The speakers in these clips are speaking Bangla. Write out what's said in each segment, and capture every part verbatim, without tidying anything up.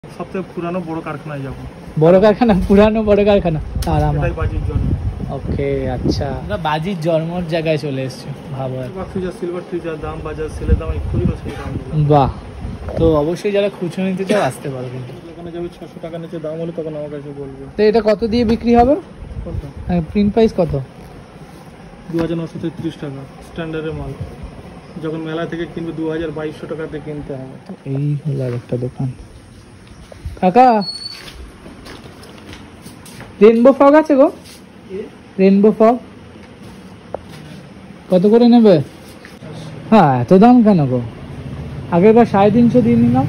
সবথেকে পুরানো বড় কারখানায় যাব। বড় কারখানা, পুরানো বড় কারখানা, তার আমার এটাই বাজির জন্য। ওকে আচ্ছা, আমরা বাজির জন্মর জায়গায় চলে এসেছি। ভাবো ফ্রিজার, সিলভার ফ্রিজার দাম বাজার সেলের দাম এক্ষুনি তো সেই দাম। বাহ, তো অবশ্যই যারা খুচরো নিতে চাও আসতে পারো। কিন্তু দোকানে যাবে ছশো টাকা নিচে দাম হলে তখন আমার কাছে বলবে। তো এটা কত দিয়ে বিক্রি হবে? প্রিন্ট প্রাইস কত? দু হাজার নশো তেত্রিশ টাকা স্ট্যান্ডার্ডের মাল। যখন মেলা থেকে কিনবে দু হাজার বাইশশো টাকাতে কিনতে হবে। এই হলো আর একটা দোকান। কাকা, রেনবো ফগ আছে গো? রেনবো ফগ কত করে নেবে? হ্যাঁ, এত দাম কেন গো? আগের বার সাড়ে তিনশো দিয়ে নিলাম।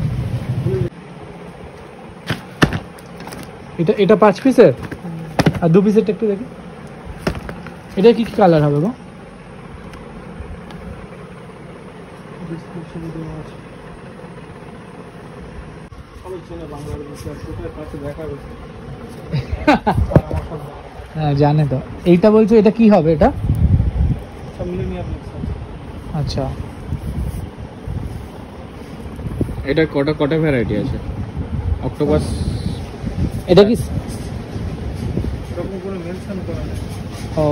এটা এটা পাঁচ পিসের, আর দু পিসেরটা একটু দেখি। এটা কি কি কালার হবে গো? হ্যাঁ জানে তো। এইটা বলছো এটা কি হবে? এটা আচ্ছা, এটা কটা কটা ভ্যারাইটি আছে? অক্টোপাস এটা কি? এরকম করে মেনশন করা নেই। ও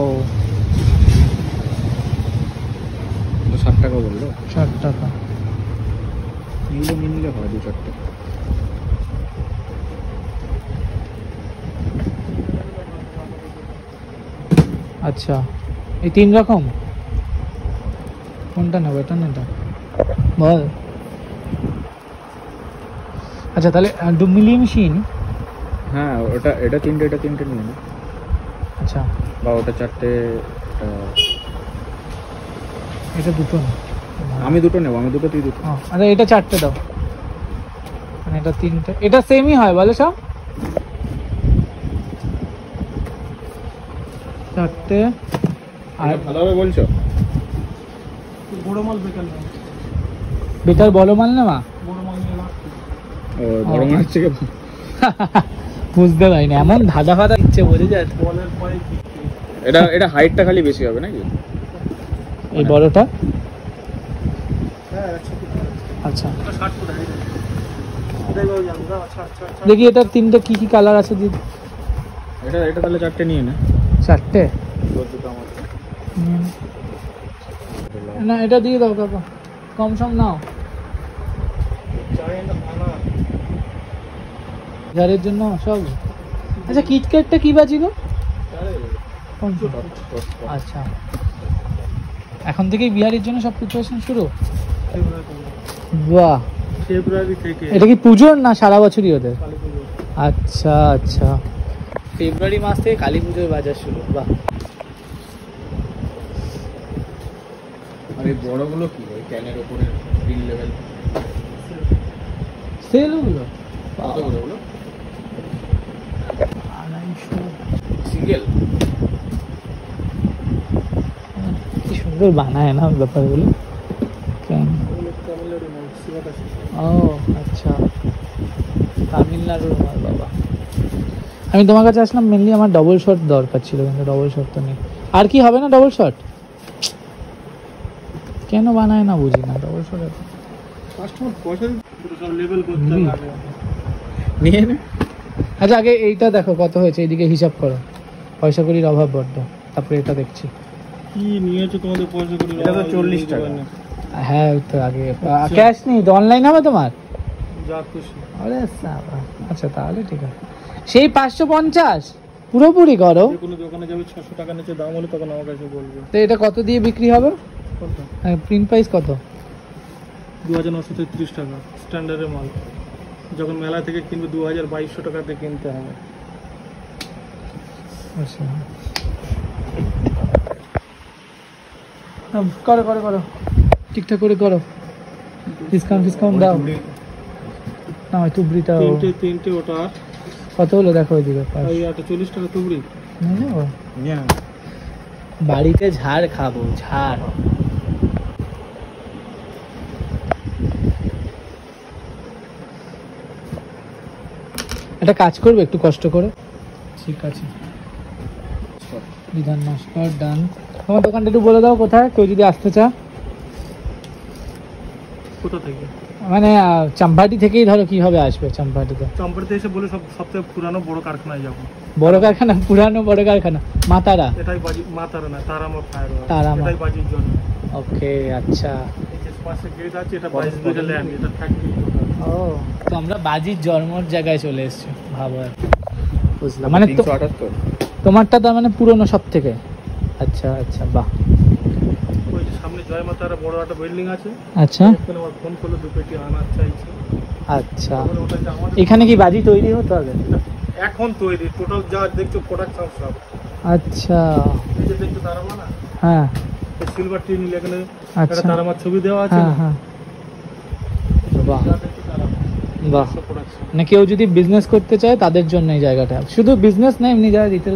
ষাট টাকা বললো। ষাট টাকা নিলে নিয়ে নিলে হয় দু চারটে। আচ্ছা, এই তিন রকম কোনটা নেবো? এটা না এটা বল। আচ্ছা তাহলে দু মিলিয়ে মিশিয়ে নি। হ্যাঁ, ওটা এটা তিনটে এটা তিনটে নিয়ে নি। আচ্ছা, বা ওটা চারটে। এটা দুটো না, আমি দুটো নেবো, আমি দুটো তুই দুটো। আচ্ছা এটা চারটে দাও, মানে এটা তিনটে। এটা সেমই হয় বলো সব? চারটে। আর ভালো হবে বলছো? বড় মাল বেকার না, বেটার বড় মাল না মা? বড় মাল নিয়ে লাভ কি? ও বড় মাছ থেকে বুঝতে পারিনি, এমন ধাঁধা ফাঁদা ইচ্ছে বোঝে যায়। বলের পরে এটা এটা হাইটটা খালি বেশি হবে নাকি? এই বড়টা? হ্যাঁ আচ্ছা ষাট ফুট হাইট। এটাই বাবু জানো না। আচ্ছা আচ্ছা আচ্ছা, দেখি এটার তিনটে কি কি কালার আছে দিদি। এটা এটা তাহলে চারটে নিয়ে নে। চারটে দুটো আমার। হুম। না এটা দিয়ে দাও কাকা, কম সম নাও। চাই না খানা ঘরের জন্য সব। আচ্ছা কিটক্যাটটা কি বাজি গো? কোন? আচ্ছা, এখন থেকেই বিহারির জন্য সব প্রিপারেশন শুরু। বাহ, ফেব্রুয়ারি থেকে। এটা কি পুজোর না সারা বছরই ওদের? কালী পুজো। আচ্ছা আচ্ছা, ফেব্রুয়ারি মাস থেকে কালী পুজোর বাজার শুরু। বাহ, আর এই বড়গুলো কি ওই ক্যানের উপরে তিন লেভেল সেল ওগুলো কত করে ওগুলো? আড়াইশো। সিঙ্গেল? কি সুন্দর বানায় না ব্যাপারগুলো। কেন? ওগুলো তামিলনাড়ু মাল, শিবাকাশি। ও আচ্ছা, তামিলনাড়ুর মাল। বাবা, আমি তোমার কাছে আসলাম মেনলি আমার ডবল শট দরকার ছিল, কিন্তু ডবল শট তো নেই। আর কি হবে না ডবল শট? কেন বানায় না বুঝি না ডবল শট। কাস্টমার পয়সা দিতে সব লেভেল করতে হুম। লাগে। নিয়ে নে। আচ্ছা আগে এইটা দেখো কত হয়েছে, এইদিকে হিসাব করো। পয়সা করির অভাব বড্ড, তারপরে এটা দেখছি। কি নিয়েছো তোমাদের পয়সা করে? এটা তো চল্লিশ টাকা। হ্যাঁ ওই তো আগে ক্যাশ নেই তো, অনলাইন হবে তোমার? যা খুশি। আরে সাবাস। আচ্ছা তাহলে ঠিক আছে, সেই পাঁচশো পঞ্চাশ পুরোপুরি করো। যে কোনো দোকানে যাবে ছশো টাকা নিচে দাম হলে তখন আমার কাছে বলবে। তো এটা কত দিয়ে বিক্রি হবে? কোনটা? প্রিন্ট প্রাইস কত? দু হাজার নশো তেত্রিশ টাকা স্ট্যান্ডার্ডের মাল। যখন মেলা থেকে কিনবে দু হাজার বাইশশো টাকাতে কিনতে হবে। আচ্ছা করো করো করো, ঠিকঠাক করে করো। ডিসকাউন্ট ডিসকাউন্ট দাও না। ওই তুবড়িটা তিনটে তিনটে ওটা আট। কত হলো দেখো ওইদিকে। এই আটটা চল্লিশ টাকা তুবড়ি। বাড়িতে ঝাড় খাবো, ঝাড়। একটা কাজ করবে একটু কষ্ট করে। ঠিক আছে, বিধান নমস্কার ডান। তোমার দোকানটা একটু বলে দাও কোথায়, কেউ যদি আসতে চা। কোথা থেকে? মানে আহ, চাম্পাহাটি থেকেই ধরো কিভাবে আসবে চাম্পাহাটিতে? চম্পাটিতে এসে বলে সব সবথেকে পুরানো বড় কারখানায় যাবো। বড় কারখানা, পুরানো বড় কারখানা মাতারা। এটাই বাজি, মা তারা না, তারামা ফায়ার, তারামা। এটাই বাজির জন্য। ওকে, আচ্ছা। এই যে পাশে গেট আছে, এটা বাইশ বিঘা ল্যান্ড, এটা ফ্যাক্টরি। ও, তো আমরা বাজির জন্মর জায়গায় চলে এসেছি, ভাবো আর কি। বুঝলাম, মানে তো তিনশো আটাত্তর। তোমারটা তার মানে পুরনো সব থেকে। আচ্ছা আচ্ছা, বাহ। ওই যে সামনে জয় মা তারা বড় একটা বিল্ডিং আছে, আচ্ছা ওখানে আমার ফোন করলো দু পেটি আনাজ চাইছে। আচ্ছা, তারপরে ওটা যে আমাদের এখানে কি বাজি তৈরি হতো আগে? এখন তৈরি টোটাল যা দেখছো প্রোডাকশন সব। আচ্ছা, এই যে দেখছো তারামা না, হ্যাঁ সিলভার টি নিলে এখানে একটা আচ্ছা, তারামার ছবি দেওয়া আছে হ্যাঁ না? হ্যাঁ, বাহ যা দেখছো তারামা, বাহ। সব production। মানে কেউ যদি বিজনেস করতে চায় তাদের জন্য এই জায়গাটা, শুধু বিজনেস না, এমনি যারা রিটেল।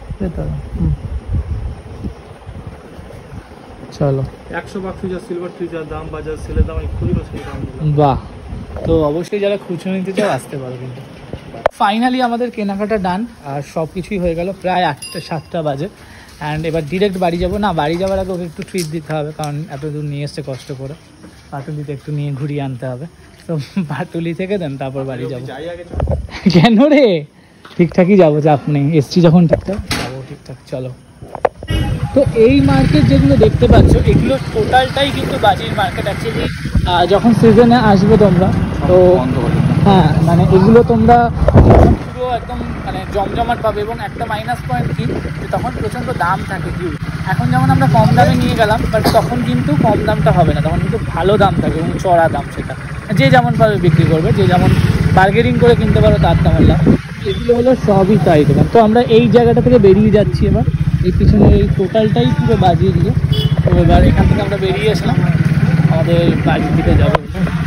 চলো, একশো বাক্সি যা সিলভার ট্রি যা দাম, বাজার সেলের দাম এক্ষুনি সেই দাম দিলাম। বাহ। তো অবশ্যই যারা খুচরো নিতে চাও আসতে পারো কিন্তু। ফাইনালি আমাদের কেনাকাটা ডান, আর সব কিছুই হয়ে গেল, প্রায় আটটা সাতটা বাজে। অ্যান্ড এবার ডিরেক্ট বাড়ি যাব না, বাড়ি যাওয়ার আগে ওকে একটু ট্রিট দিতে হবে, কারণ এত দূর নিয়ে এসছে কষ্ট করে। পাটুলিতে একটু নিয়ে ঘুরিয়ে আনতে হবে, তো পাটুলি থেকে দেন তারপর বাড়ি যাবো। যাই আগে চল। কেন রে, ঠিকঠাকই যাবো, চাপ নেই, এসছি যখন ঠিকঠাক যাবো, ঠিকঠাক। চলো, তো এই মার্কেট যেগুলো দেখতে পাচ্ছ, এগুলো টোটালটাই কিন্তু বাজির মার্কেট। অ্যাকচুয়ালি যখন সিজনে আসবে তোমরা, তো বন্ধ করে হ্যাঁ মানে এগুলো তোমরা পুরো একদম মানে জমজমাট পাবে। এবং একটা মাইনাস পয়েন্ট কি, যে তখন প্রচণ্ড দাম থাকে হিউজ। এখন যেমন আমরা কম দামে নিয়ে গেলাম, বাট তখন কিন্তু কম দামটা হবে না, তখন কিন্তু ভালো দাম থাকে এবং চড়া দাম, সেটা যে যেমন পাবে বিক্রি করবে, যে যেমন বার্গেনিং করে কিনতে পারো তার তেমন লাভ। এগুলো হলো সবই তাই দোকান। তো আমরা এই জায়গাটা থেকে বেরিয়ে যাচ্ছি এবার, এই পিছনে এই টোটালটাই পুরো বাজিয়ে দিয়ে। তো এবার এখান থেকে আমরা বেরিয়ে আসলাম, আমাদের বাড়ির দিকে যাবো।